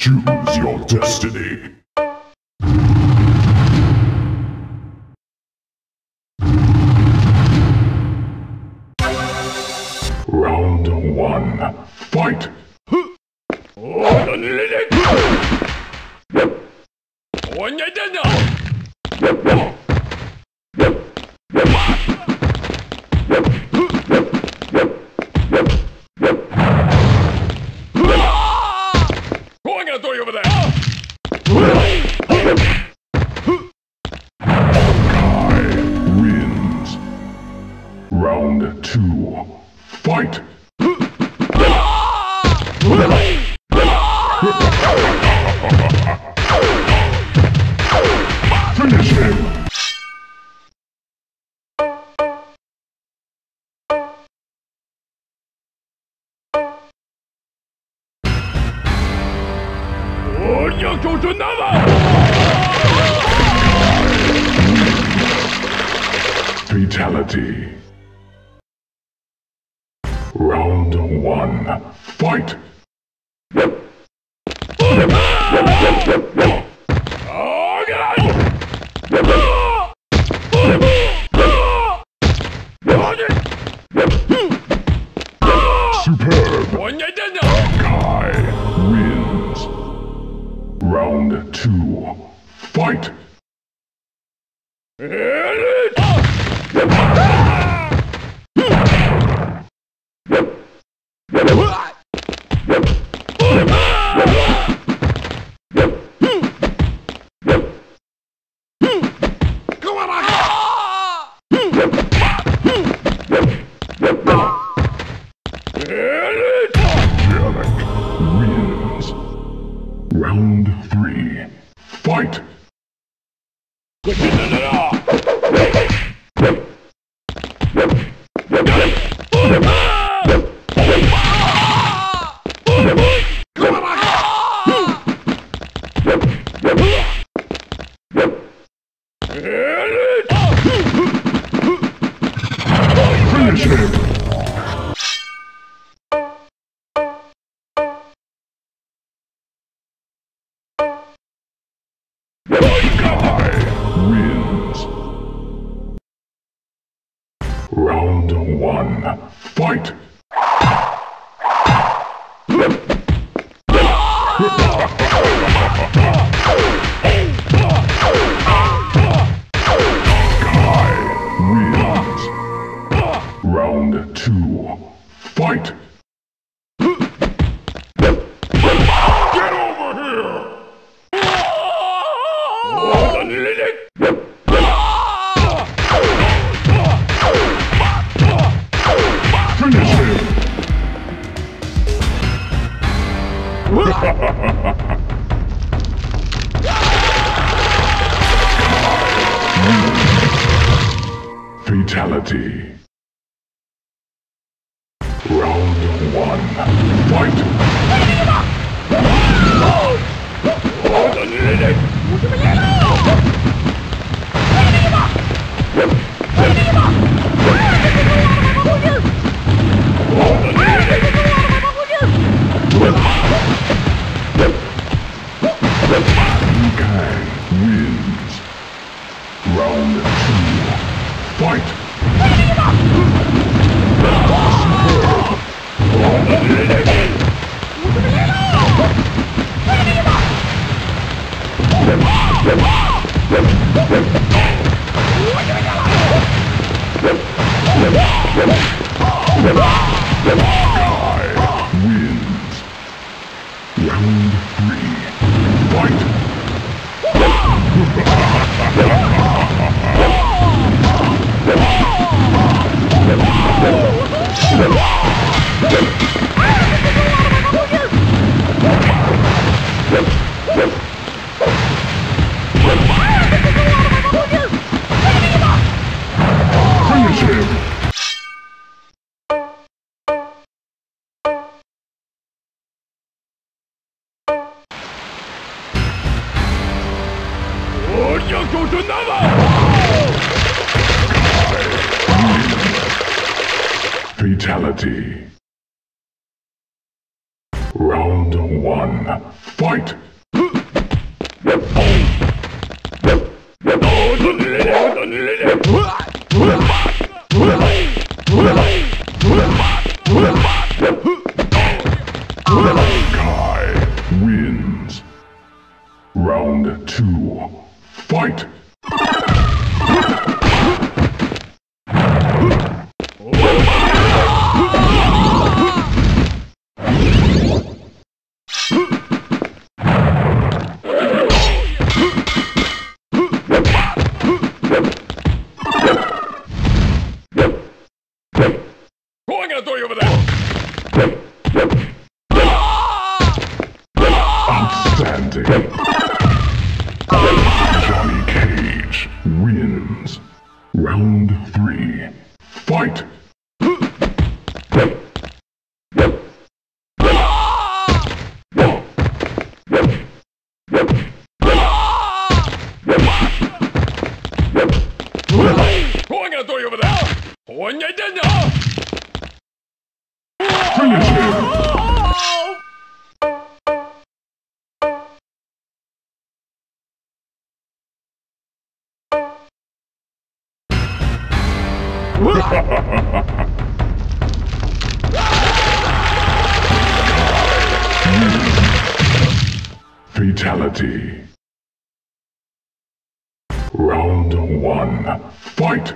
Choose your destiny. Round 1. Fight! Wins. Round 2. Fight! Finish him! Fatality. Round 1. Fight! Superb! Kai wins. Round 2. Fight! Wins. Round 3. Fight! Finish him! Wins. Round 1. Fight! Kai wins. Round 2. Fight! Get over here! Finish him! Fatality. Round 1. Fight! Kai wins. Round 2. Fight! Kai wins. Round 3. Fight! Finish him! Fatality. Round one. Fight! Kai wins. Round two. Fight! Outstanding. Johnny Cage wins. Round three. Fight! Finish him! Fatality. Round one. Fight!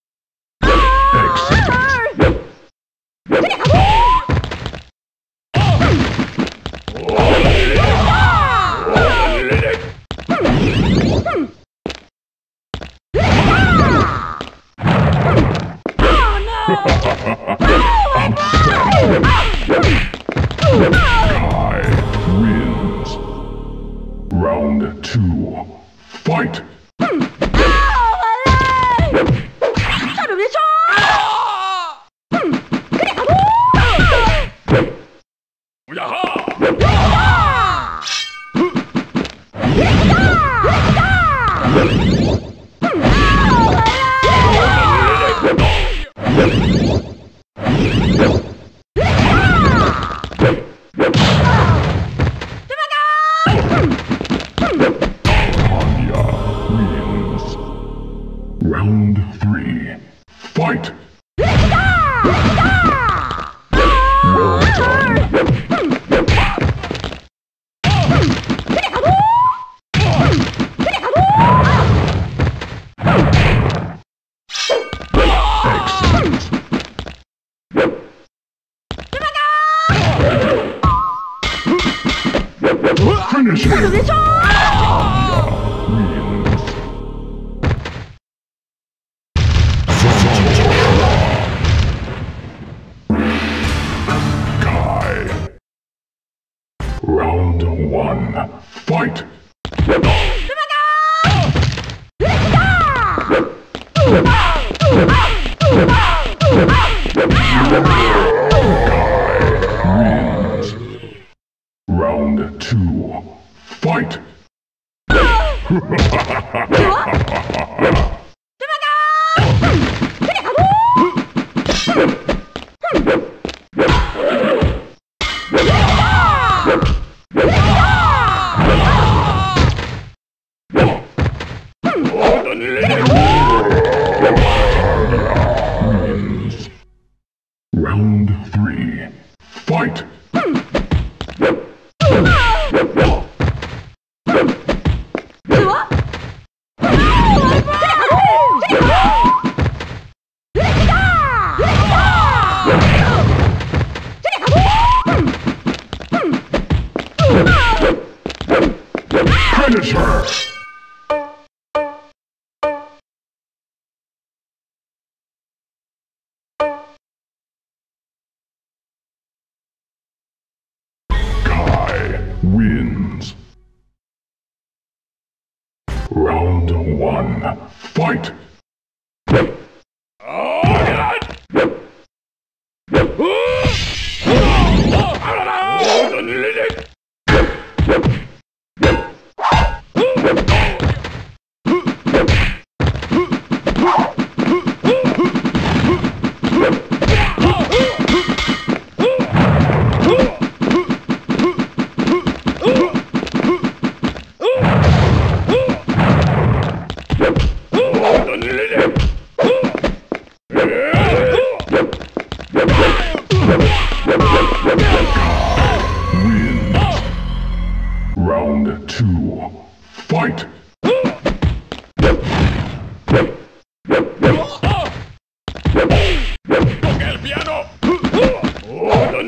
Excellent. Kai wins. Round two. Fight! Round three. Fight! Well done. Excellent. Finish him! Round one. Fight! Wins. Round two. Fight! Round three. Fight! Finish her! Wins. Round one. Fight! Oh, God!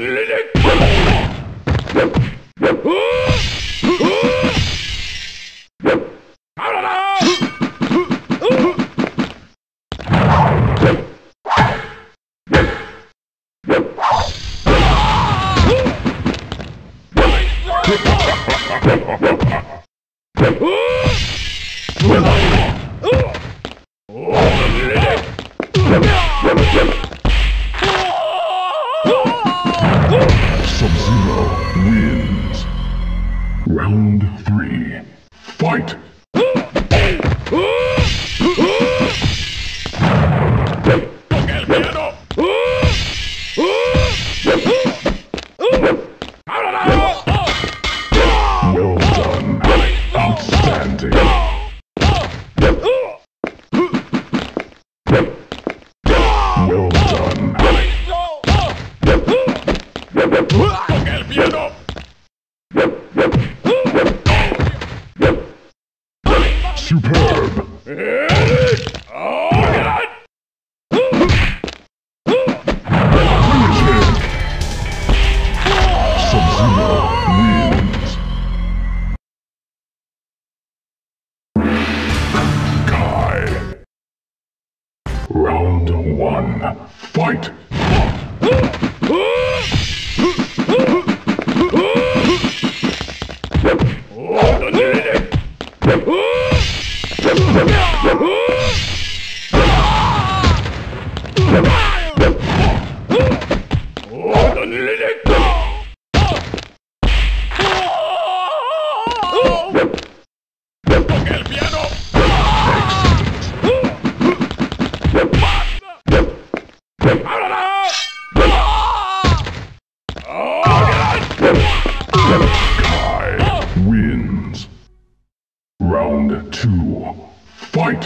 Sub-Zero wins. Round 3. Fight! Well done. Outstanding. Well done. Superb. Finish him. Sub-Zero wins. Kai. Round 1. Fight! Kai wins. Round 2. Fight!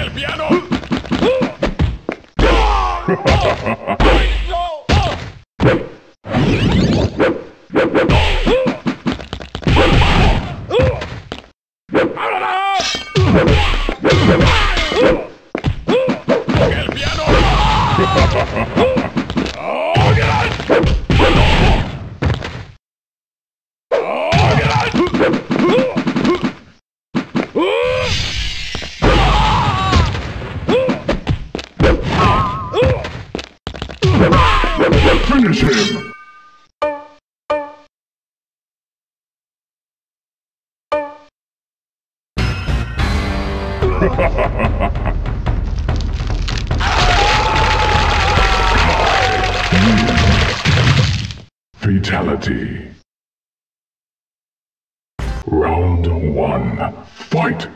Finish him! Fatality. Round 1. Fight!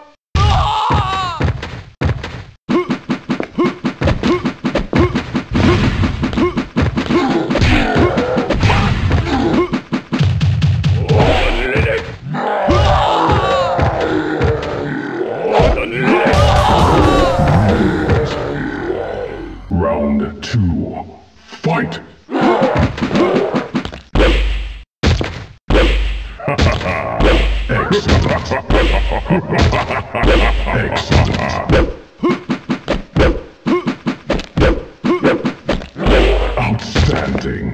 Round 2. Fight! Excellent. Outstanding.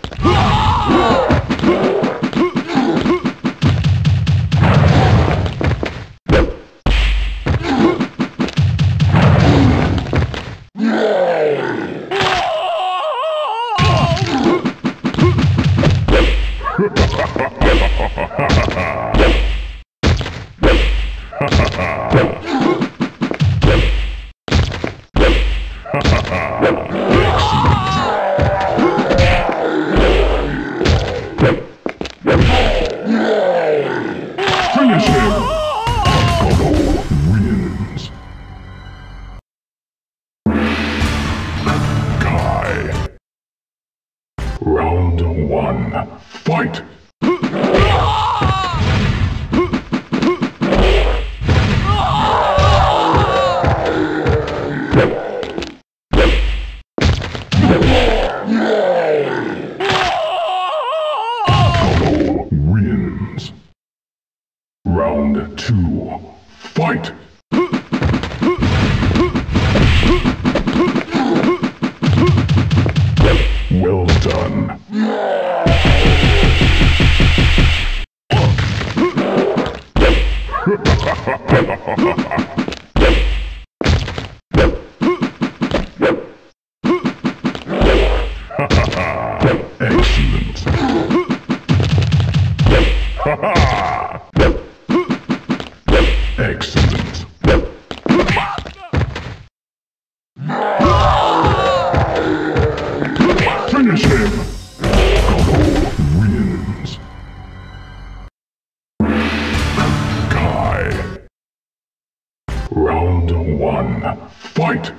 Finish him! Apollo wins. Kai. Round 1. Fight! Apollo wins. Round 2. Fight! Well done. Excellent. Excellent. Finish him. Wins. Kai. Round 1. Fight.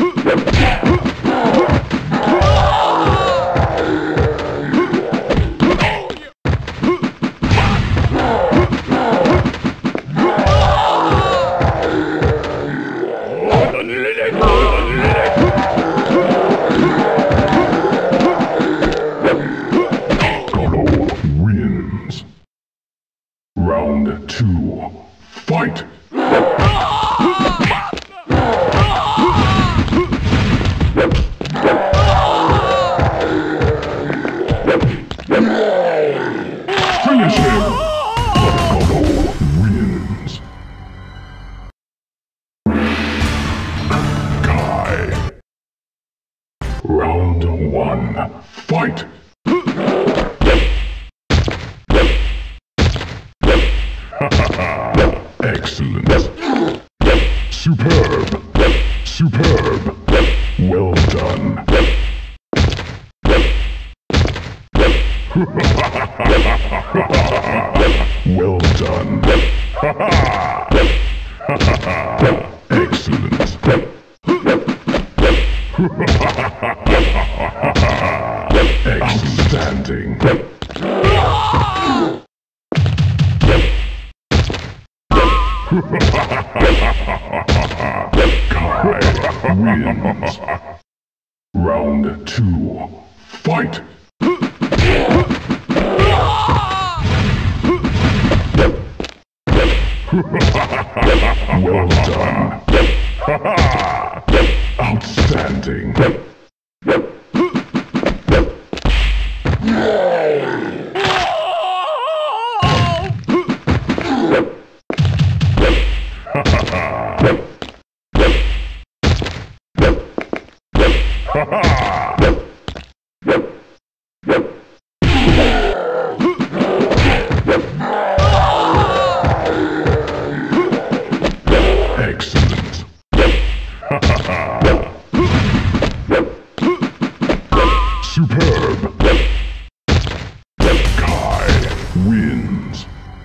Wins. Round 2. Fight! Finish him! Wins. Kai. Round 1. Fight! Excellent. Superb. Superb. Well done. Well done. Excellent. Outstanding. Kai wins. Round 2. Fight! Well done. Outstanding. Excellent. Superb. Kai wins.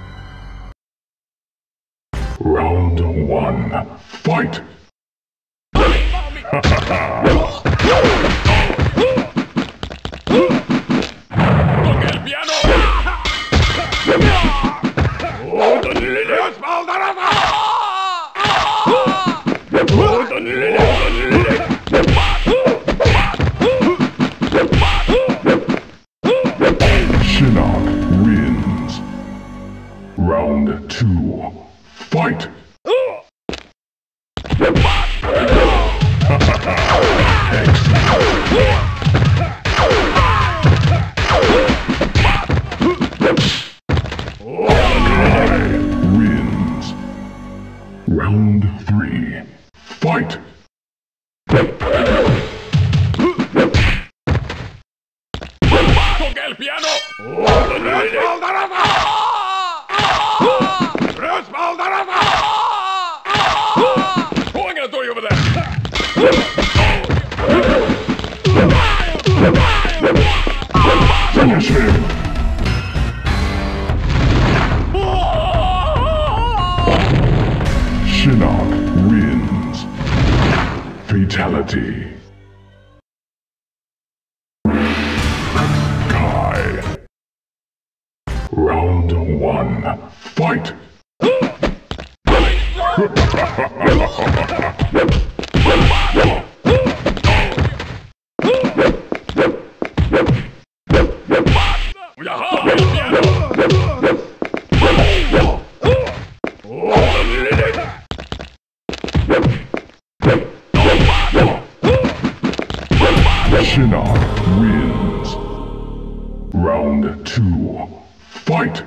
Round 1. Fight! Shinnok wins. Round 2. Fight! Wins. Round 3. Fight! ¡Toca el piano! ¡Respaldarada! ¡Juega el tuyo over there! Finish him! Shinnok wins. Fatality. Kai. Round 1. Fight! Shinnok wins. Round 2. Fight!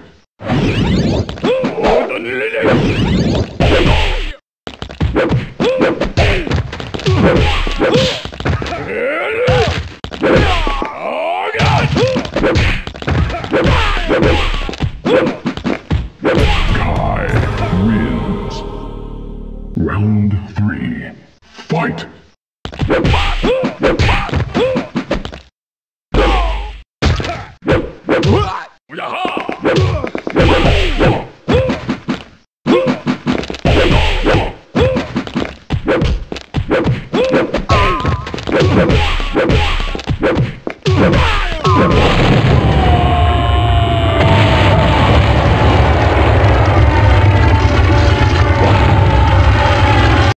Fight!